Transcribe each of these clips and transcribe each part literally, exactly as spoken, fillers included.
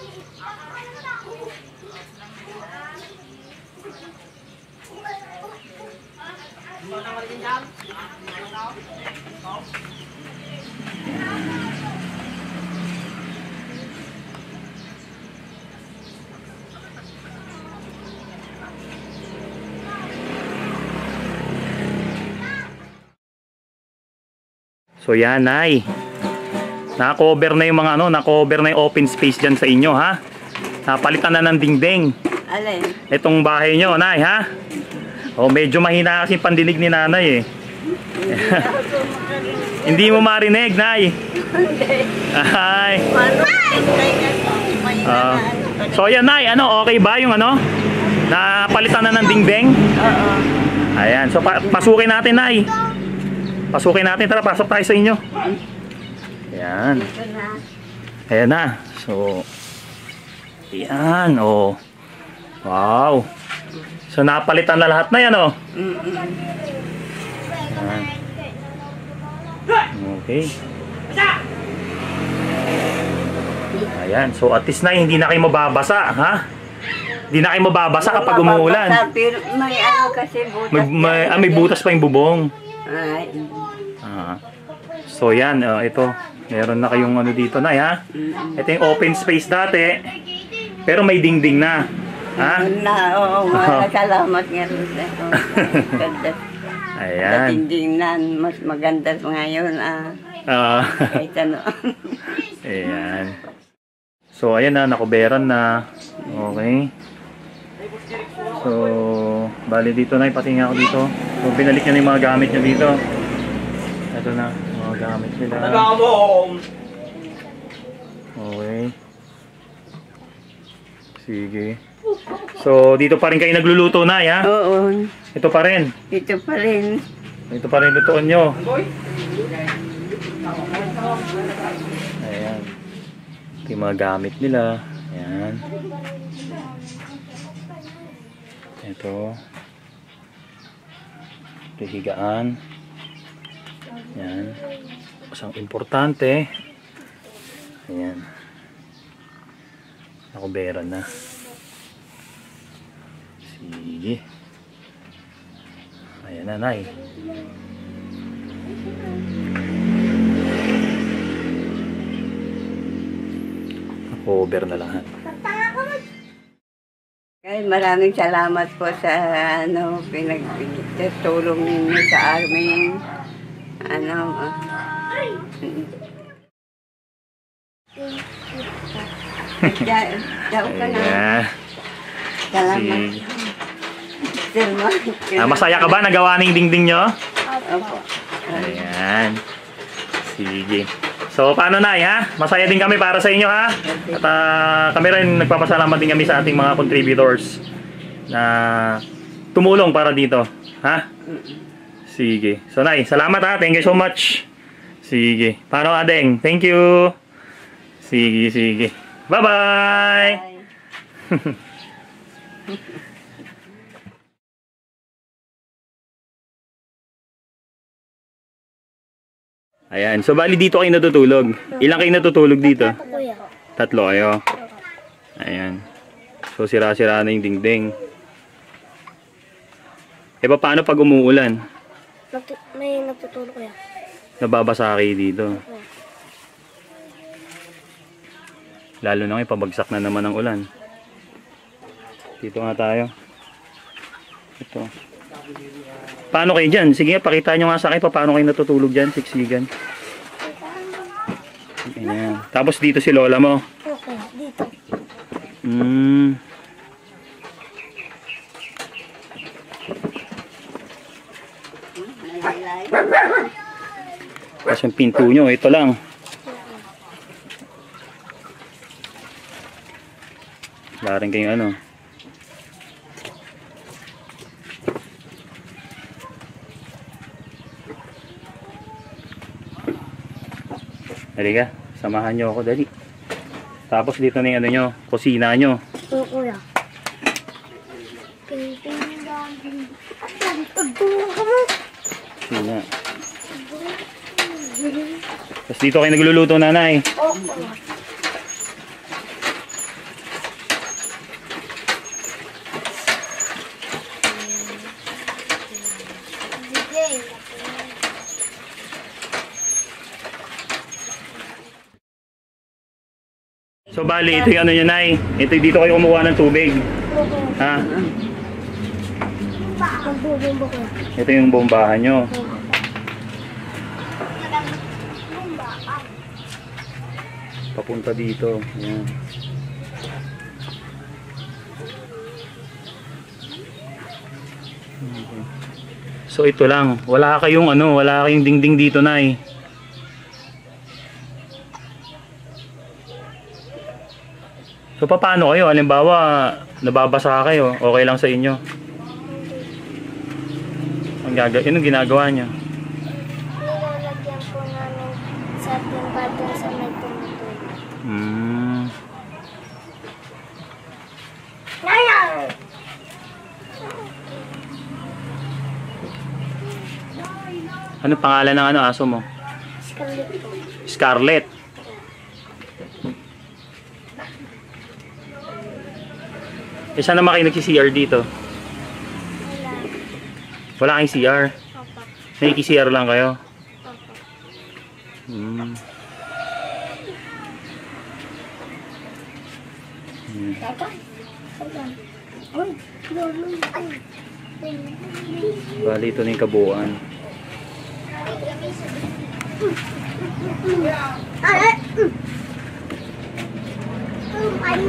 So yan, Nay. Na-cover na yung mga ano, na-cover na yung open space dyan sa inyo, ha? Napalitan na ng dingding. Alin? Itong bahay nyo, Nay, ha? O, medyo mahina kasi pandinig ni Nanay, eh. Hindi mo marinig, Nay. Ay. Uh, so yan, Nay, ano, okay ba yung ano? Napalitan na ng dingding? Oo. Ayan, so pa pasukin natin, Nay. Pasukin natin, tara, pasok tayo sa inyo. Ayan. Ayan na. So, ayan, oh. Wow. So, napalitan na lahat na yan, oh. Ayan. Okay. Ayan, so at least na hindi na kayo mababasa, ha? Hindi na kayo mababasa kapag umuulan. May ano kasi butas. May, may, ah, may butas pa yung bubong. Ay. Ah. So yan, uh, ito. Meron na kayong ano dito na, ha? Ito yung open space dati. Pero may dingding na. Ha? Na, oo, mga salamat nga rin. Ganda. Ayan. Dingding na, mas maganda ngayon. Ah. Uh, Kahit ano. Ayan. So ayan na, nakuberan na. Okay. So, bali dito na, ipatingin ako dito. So, binalik niya na yung mga gamit niya dito. Ito na, mga gamit nila. Okay. Sige. So, dito pa rin kayo nagluluto na, ya? Oo. Ito pa rin. Ito pa rin. Ito pa rin lutuan nyo. Ayan. Ito yung mga gamit nila. Ayan. Ito. Ito yung higaan. Ayan. Isang importante. Ayan. Nakuberan na. Sige. Ayan na, Nay. Nakover na lahat. Ay, maraming salamat po sa ano pinagtulong ninyo sa amin. Ano, daw ka na. Ayan. Salamat. Ah, masaya ka ba? Nagawa na yung dingding nyo? Opo. Ayan. Sige. So, paano, Nay, ha? Masaya din kami para sa inyo, ha? At uh, kami rin nagpapasalamat din kami sa ating mga contributors na tumulong para dito. Ha? Sige. So, Nay, salamat, ha? Thank you so much. Sige. Paano, Adeng? Thank you. Sige, sige. Bye-bye! Ayan. So, bali dito kayo natutulog. Ilang kayo natutulog dito? Tatlo kayo. Ayan. So, sira-sira na yung dingding. E, paano pag umuulan? May natutulog kuya. Nababasa kayo dito. Lalo na ngayon, pabagsak na naman ang ulan. Dito nga tayo. Ito. Paano kayo dyan? Sige, pakita nyo nga sa akin paano kayo natutulog dyan, siksigan. Ayan. Tapos dito si lola mo. Okay, dito. Hmm. Tapos yung pinto nyo, ito lang. Wala rin kayong ano. Dali ka, samahan nyo ako, dali. Tapos dito na yung ano nyo, kusina nyo. Oo, kuya. Kusina. Tapos dito kayo nagluluto, nanay. Oo, kuya. So bali, ito yung ano nyo, Nay. Ito dito kayo kumuha ng tubig. Opo. Ha? Magbubumbo ko. Ito yung bombahan nyo. Papunta dito. Ayan. Okay. So ito lang. Wala kayong ano, wala kayong dingding dito, Nay. So paano kayo? Halimbawa, nababasa kayo, okay lang sa inyo? Ang gaga, anong ginagawa niyo? Nilalagyan po namin sa timba doon sa may tumutulog. Hmm. Nayang! Ano pangalan ng ano aso mo? Scarlet po. Scarlet. Eh, saan naman kayo nagsi-C R dito? Wala. Wala kayong C R? Opo. Nagki-C R lang kayo? Opo. Hmm. Hmm. Tata? Saan? Uy! Lolo! Ay! Bali, ito na yung kabuuan. Ay! Ay!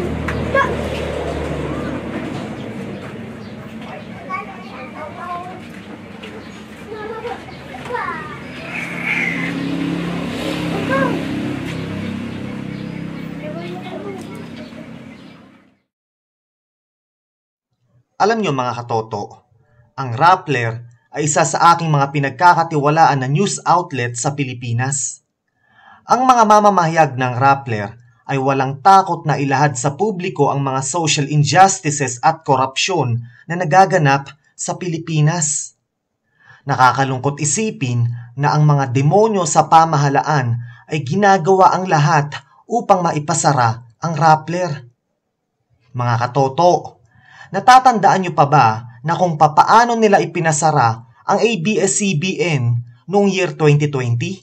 Alam nyo mga katoto, ang Rappler ay isa sa aking mga pinagkakatiwalaan na news outlet sa Pilipinas. Ang mga mamamahayag ng Rappler ay walang takot na ilahad sa publiko ang mga social injustices at korupsyon na nagaganap sa Pilipinas. Nakakalungkot isipin na ang mga demonyo sa pamahalaan ay ginagawa ang lahat upang maipasara ang Rappler. Mga katoto, natatandaan nyo pa ba na kung papaano nila ipinasara ang A B S C B N noong year twenty twenty?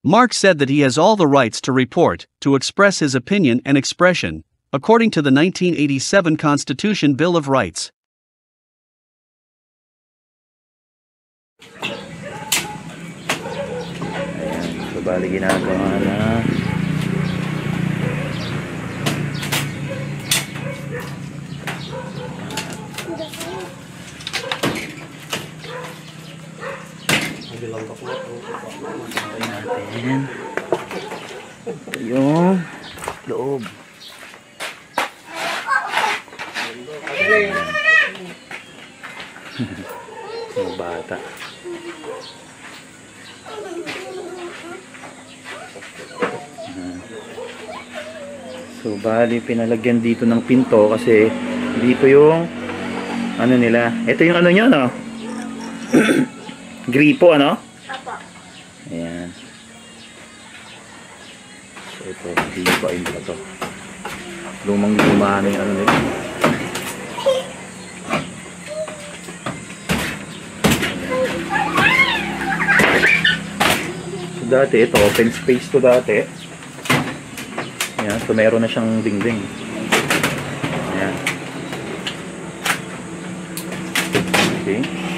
Mark said that he has all the rights to report, to express his opinion and expression, according to the nineteen eighty-seven Constitution Bill of Rights. Ayan, so bali ginagawa na. Natin yung loob. Yung bata. So bali pinalagyan dito ng pinto kasi dito yung ano nila. Ito yung ano nyo, no? Gripo, ano? Apo. Ayan. So ito, hihibain pa to. Lumang luma na yung ano nila. So dati ito, open space to dati. Ayan, so meron na siyang dingding. Ayan. Okay.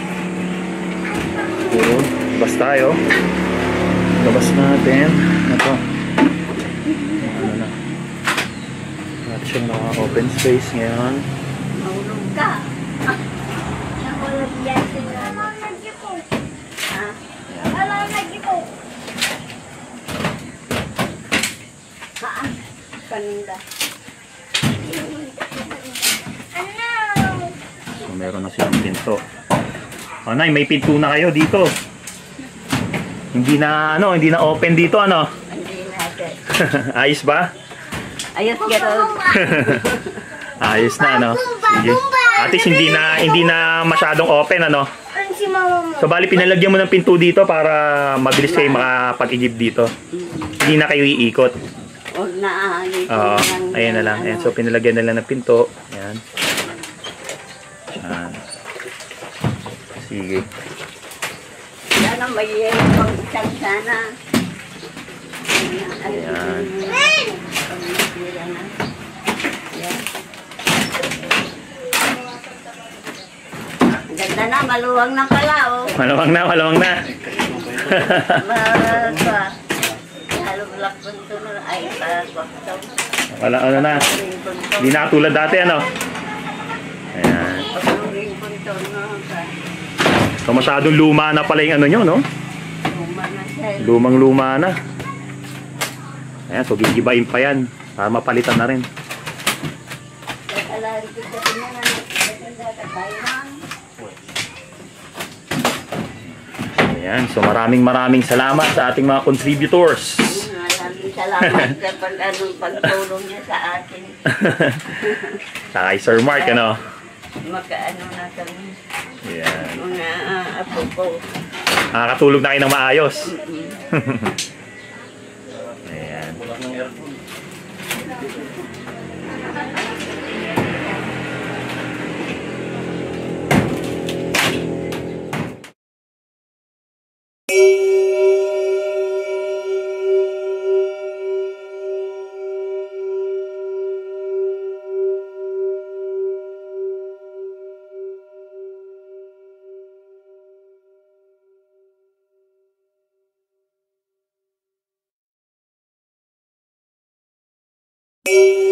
Puro, labas tayo. Labas natin. Ito. Ano na. Natin siyang naka-open space ngayon. Mahulog ka. Nakulog yan sila. Alam lagi po. Ha? Alam lagi po. Haan? Kanila. Ano? So meron na silang pinto. O nay, may pinto na kayo dito. Hindi na ano, hindi na open dito ano. Hindi natin. Ayos ba? Ayos gano'n. Ayos na ano. Sige. At least hindi na hindi na masyadong open ano. Ano si mama mo? So bali pinalagyan mo ng pinto dito para mabilis kayo makapag-igib dito. Hindi na kayo iikot. Huwag na ahangin. Oo, ayan na lang. Ayan, so pinalagyan na lang ng pinto. Ayan. Ayan. Sige. Sana may pang isang sana. Ayan. Pag nasira na. Ayan. Ang ganda na, maluwang na pala, oh. Malamang na, malamang na. Malasa. Halo black punto na. Ay, pakakto. Wala, ano na. Hindi na katulad dati, ano. Ayan. Pagluring punto na. So masyadong luma na pala yung ano nyo, no? Luma na siya. Lumang luma na. Ayan, so gigibain pa yan. Para mapalitan na rin. Kakalari ko sa pinangan. Ganda ka tayo lang. Ayan, so maraming maraming salamat sa ating mga contributors. Maraming salamat sa pag, ano, pagtulong niya sa atin. Sa kay Sir Mark, ano? Makaano na kami. Ayan. Mga uh, apo ko. Nakakatulog na kayo ng maayos. Ayan. Thank you.